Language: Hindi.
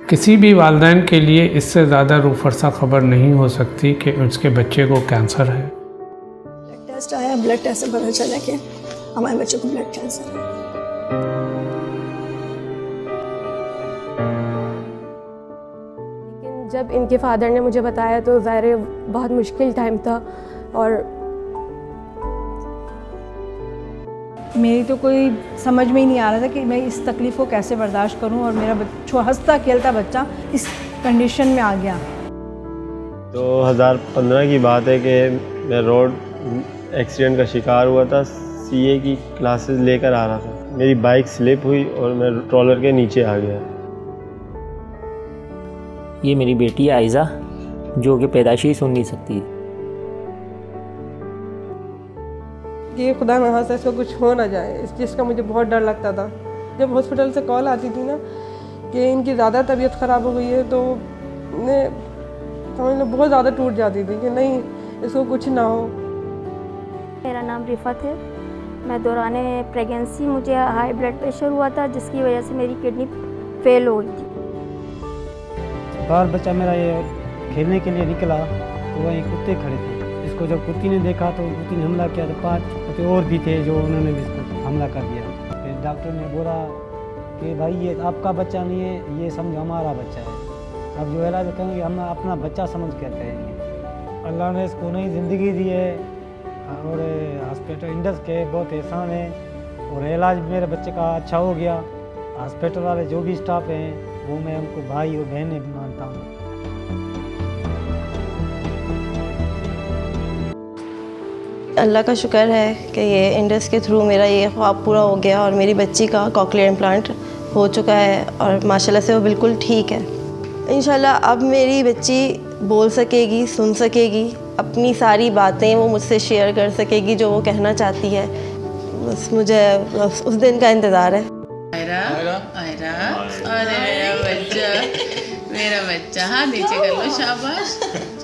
किसी भी वालिदैन के लिए इससे ज़्यादा रूहफरसा खबर नहीं हो सकती कि उसके बच्चे को कैंसर है। ब्लड टेस्ट आया, ब्लड टेस्ट से पता चला कि हमारे बच्चे को ब्लड कैंसर है। लेकिन जब इनके फादर ने मुझे बताया तो ज़ाहिर बहुत मुश्किल टाइम था और मेरी तो कोई समझ में ही नहीं आ रहा था कि मैं इस तकलीफ़ को कैसे बर्दाश्त करूं और मेरा हंसता खेलता बच्चा इस कंडीशन में आ गया। 2015 की बात है कि मैं रोड एक्सीडेंट का शिकार हुआ था। सीए की क्लासेस लेकर आ रहा था, मेरी बाइक स्लिप हुई और मैं ट्रॉलर के नीचे आ गया। ये मेरी बेटी है आयज़ा, जो कि पैदाइशी सुन नहीं सकती। कि खुदा न खास्ता इसको कुछ हो ना जाए, इस चीज़ का मुझे बहुत डर लगता था। जब हॉस्पिटल से कॉल आती थी ना कि इनकी ज़्यादा तबीयत ख़राब हो गई है तो मैं समझ लो बहुत ज़्यादा टूट जाती थी कि नहीं इसको कुछ ना हो। मेरा नाम रिफ़त है। मैं दौरान प्रेगनेंसी मुझे हाई ब्लड प्रेशर हुआ था जिसकी वजह से मेरी किडनी फेल हो गई थी। बाल बच्चा मेरा ये खेलने के लिए निकला तो वहीं कुत्ते खड़े थे। इसको जब कुत्ती ने देखा तो कुत्ती ने हमला किया तो 5 कुत्ते और भी थे जो उन्होंने भी इसको हमला कर दिया। फिर डॉक्टर ने बोला कि भाई ये आपका बच्चा नहीं है, ये समझो हमारा बच्चा है। अब जो इलाज करेंगे हम अपना बच्चा समझ कर करेंगे। अल्लाह ने इसको नई ज़िंदगी दी है और हॉस्पिटल इंडस के बहुत एहसान है और इलाज मेरे बच्चे का अच्छा हो गया। हॉस्पिटल वाले जो भी स्टाफ हैं वो मैं उनको भाई और बहनें भी मानता हूँ। अल्लाह का शुक्र है कि ये इंडस के थ्रू मेरा ये ख्वाब पूरा हो गया और मेरी बच्ची का कॉकलियर इम्प्लांट हो चुका है और माशाल्लाह से वो बिल्कुल ठीक है। इंशाल्लाह अब मेरी बच्ची बोल सकेगी, सुन सकेगी, अपनी सारी बातें वो मुझसे शेयर कर सकेगी जो वो कहना चाहती है। बस मुझे उस दिन का इंतज़ार है। अरे मेरा बच्चा, हाँ नीचे कर लो, शाबाश।